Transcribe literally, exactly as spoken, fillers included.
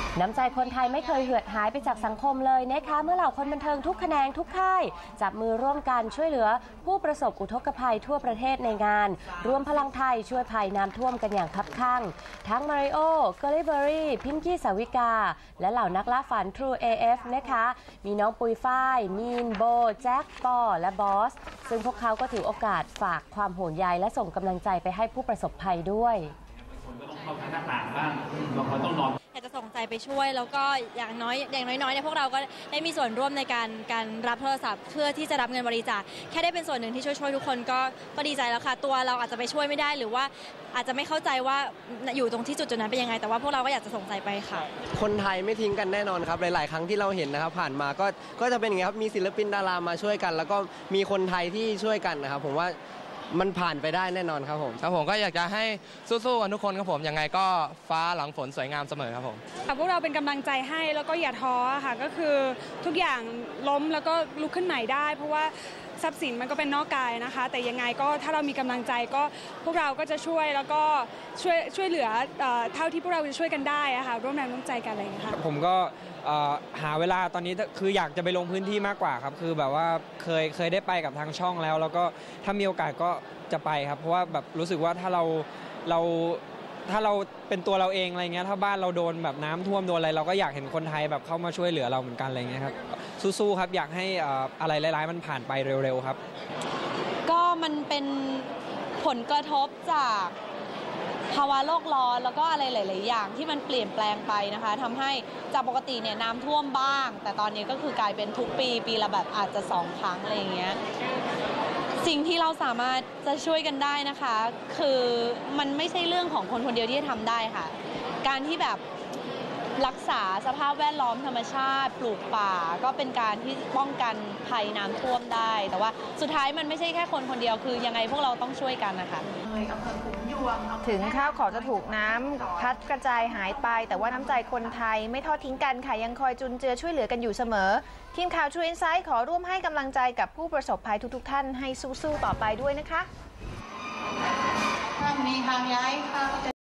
น้ำใจคนไทยไม่เคยเหือดหายไปจากสังคมเลยนะคะเมื่อเหล่าคนบันเทิงทุกแขนงทุกค่ายจับมือร่วมกันช่วยเหลือผู้ประสบอุทกภัยทั่วประเทศในงานรวมพลังไทยช่วยภัยน้ำท่วมกันอย่างคับคั่งทั้งมาริโอเกอร์ลิเบอรี่พิงกี้สาวิกาและเหล่านักล่าฝัน True เอ เอฟ นะคะมีน้องปุยฝ้ายมีนโบแจ็คปอและบอสซึ่งพวกเขาก็ถือโอกาสฝากความห่วงใยและส่งกำลังใจไปให้ผู้ประสบภัยด้วยเข้าทางหน้าต่างบ้างบางคนต้องนอนอยากจะส่งใจไปช่วยแล้วก็อย่างน้อยอย่างน้อยๆเนี่ยพวกเราก็ได้มีส่วนร่วมในการการรับโทรศัพท์เพื่อที่จะรับเงินบริจาคแค่ได้เป็นส่วนหนึ่งที่ช่วยช่วยทุกคนก็ก็ดีใจแล้วค่ะตัวเราอาจจะไปช่วยไม่ได้หรือว่าอาจจะไม่เข้าใจว่าอยู่ตรงที่จุดจุดนั้นเป็นยังไงแต่ว่าพวกเราก็อยากจะส่งใจไปค่ะคนไทยไม่ทิ้งกันแน่นอนครับหลายๆครั้งที่เราเห็นนะครับผ่านมาก็ก็จะเป็นอย่างนี้ครับมีศิลปินดารามาช่วยกันแล้วก็มีคนไทยที่ช่วยกันนะครับผมว่ามันผ่านไปได้แน่นอนครับผมครับผมก็อยากจะให้สู้ๆกันทุกคนครับผมยังไงก็ฟ้าหลังฝนสวยงามเสมอครับผมพวกเราเป็นกำลังใจให้แล้วก็อย่าท้อค่ะก็คือทุกอย่างล้มแล้วก็ลุกขึ้นใหม่ได้เพราะว่าทรัพย์สินมันก็เป็นนอกกายนะคะแต่ยังไงก็ถ้าเรามีกำลังใจก็พวกเราก็จะช่วยแล้วก็ช่วยช่วยเหลือเท่าที่พวกเราจะช่วยกันได้ค่ะร่วมแรงร่วมใจกันอะไรอย่างเงี้ยค่ะผมก็หาเวลาตอนนี้คืออยากจะไปลงพื้นที่มากกว่าครับคือแบบว่าเคยเคยได้ไปกับทางช่องแล้วแล้วก็ถ้ามีโอกาสก็จะไปครับเพราะว่าแบบรู้สึกว่าถ้าเราเราถ้าเราเป็นตัวเราเองอะไรเงี้ยถ้าบ้านเราโดนแบบน้ำท่วมโดนอะไรเราก็อยากเห็นคนไทยแบบเข้ามาช่วยเหลือเราเหมือนกันอะไรเงี้ยครับสู้ๆครับอยากให้อะไรร้ายๆมันผ่านไปเร็วๆครับก็มันเป็นผลกระทบจากภาวะโลกร้อนแล้วก็อะไรหลายๆอย่างที่มันเปลี่ยนแปลงไปนะคะทำให้จากปกติเนี่ยน้ำท่วมบ้างแต่ตอนนี้ก็คือกลายเป็นทุกปีปีละแบบอาจจะสองครั้งอะไรอย่างเงี้ยสิ่งที่เราสามารถจะช่วยกันได้นะคะคือมันไม่ใช่เรื่องของคนคนเดียวที่จะทำได้ค่ะการที่แบบรักษาสภาพแวดล้อมธรรมชาติปลูกป่าก็เป็นการที่ป้องกันภัยน้ำท่วมได้แต่ว่าสุดท้ายมันไม่ใช่แค่คนคนเดียวคือยังไงพวกเราต้องช่วยกันนะคะถึงข้าวของจะถูกน้ำพัดกระจายหายไปแต่ว่าน้ำใจคนไทยไม่ทอดทิ้งกันค่ะยังคอยจุนเจือช่วยเหลือกันอยู่เสมอทีมข่าว True Insight ขอร่วมให้กำลังใจกับผู้ประสบภัยทุกๆท่านให้สู้ๆต่อไปด้วยนะคะ